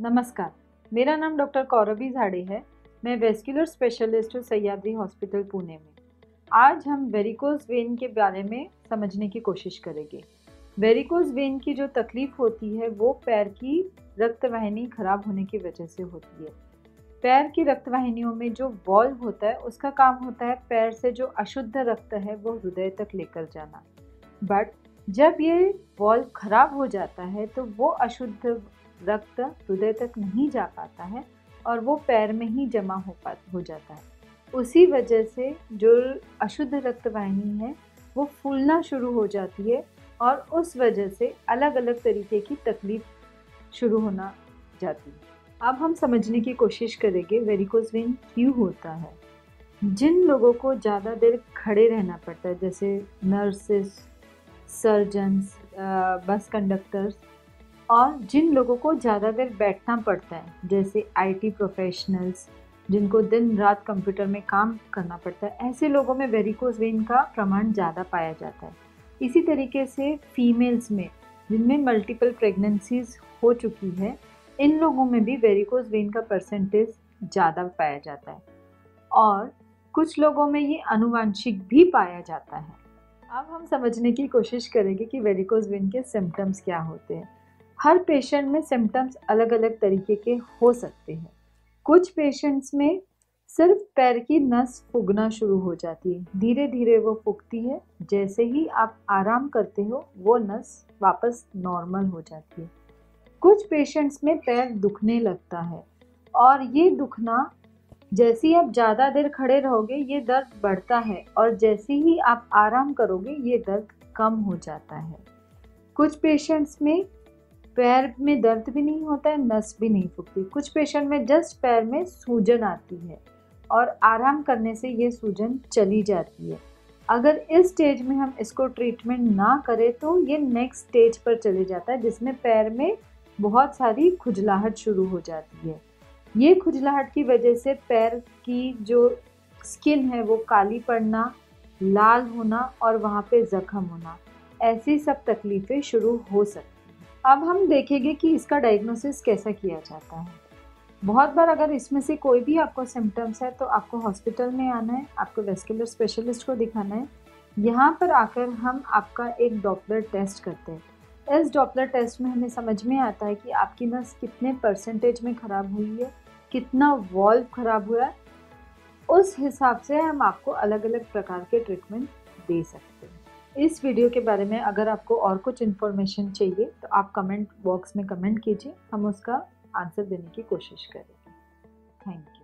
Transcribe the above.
नमस्कार, मेरा नाम डॉक्टर कौरवी झाड़े है। मैं वेस्कुलर स्पेशलिस्ट हूँ सह्याद्री हॉस्पिटल पुणे में। आज हम वेरिकोज वेन के बारे में समझने की कोशिश करेंगे। वेरिकोज वेन की जो तकलीफ होती है वो पैर की रक्तवाहिनी खराब होने की वजह से होती है। पैर की रक्तवाहिनियों में जो वॉल्व होता है उसका काम होता है पैर से जो अशुद्ध रक्त है वो हृदय तक लेकर जाना। बट जब ये वॉल्व खराब हो जाता है तो वो अशुद्ध रक्त हृदय तक नहीं जा पाता है और वो पैर में ही जमा हो जाता है। उसी वजह से जो अशुद्ध रक्तवाहिनी है वो फूलना शुरू हो जाती है और उस वजह से अलग अलग तरीके की तकलीफ शुरू होना जाती है। अब हम समझने की कोशिश करेंगे वेरिकोज वेन क्यों होता है। जिन लोगों को ज़्यादा देर खड़े रहना पड़ता है, जैसे नर्सेस, सर्जन्स, बस कंडक्टर्स, और जिन लोगों को ज़्यादा देर बैठना पड़ता है, जैसे आईटी प्रोफेशनल्स जिनको दिन रात कंप्यूटर में काम करना पड़ता है, ऐसे लोगों में वेरिकोज वेन का प्रमाण ज़्यादा पाया जाता है। इसी तरीके से फीमेल्स में जिनमें मल्टीपल प्रेगनेंसीज हो चुकी है, इन लोगों में भी वेरिकोज वेन का परसेंटेज ज़्यादा पाया जाता है और कुछ लोगों में ये आनुवांशिक भी पाया जाता है। अब हम समझने की कोशिश करेंगे कि वेरिकोज वेन के सिम्टम्स क्या होते हैं। हर पेशेंट में सिम्टम्स अलग अलग तरीके के हो सकते हैं। कुछ पेशेंट्स में सिर्फ पैर की नस फूगना शुरू हो जाती है, धीरे धीरे वो फूगती है, जैसे ही आप आराम करते हो वो नस वापस नॉर्मल हो जाती है। कुछ पेशेंट्स में पैर दुखने लगता है और ये दुखना जैसे ही आप ज़्यादा देर खड़े रहोगे ये दर्द बढ़ता है और जैसे ही आप आराम करोगे ये दर्द कम हो जाता है। कुछ पेशेंट्स में पैर में दर्द भी नहीं होता है, नस भी नहीं फूकती। कुछ पेशेंट में जस्ट पैर में सूजन आती है और आराम करने से ये सूजन चली जाती है। अगर इस स्टेज में हम इसको ट्रीटमेंट ना करें तो ये नेक्स्ट स्टेज पर चले जाता है, जिसमें पैर में बहुत सारी खुजलाहट शुरू हो जाती है। ये खुजलाहट की वजह से पैर की जो स्किन है वो काली पड़ना, लाल होना और वहाँ पे ज़ख्म होना, ऐसी सब तकलीफ़ें शुरू हो सकती हैं। अब हम देखेंगे कि इसका डायग्नोसिस कैसा किया जाता है। बहुत बार अगर इसमें से कोई भी आपको सिम्टम्स है तो आपको हॉस्पिटल में आना है, आपको वेस्कुलर स्पेशलिस्ट को दिखाना है। यहाँ पर आकर हम आपका एक डॉपलर टेस्ट करते हैं। इस डॉपलर टेस्ट में हमें समझ में आता है कि आपकी नस कितने परसेंटेज में ख़राब हुई है, कितना वॉल्व ख़राब हुआ है। उस हिसाब से हम आपको अलग अलग प्रकार के ट्रीटमेंट दे सकते हैं। इस वीडियो के बारे में अगर आपको और कुछ इन्फॉर्मेशन चाहिए तो आप कमेंट बॉक्स में कमेंट कीजिए, हम उसका आंसर देने की कोशिश करेंगे। Thank you.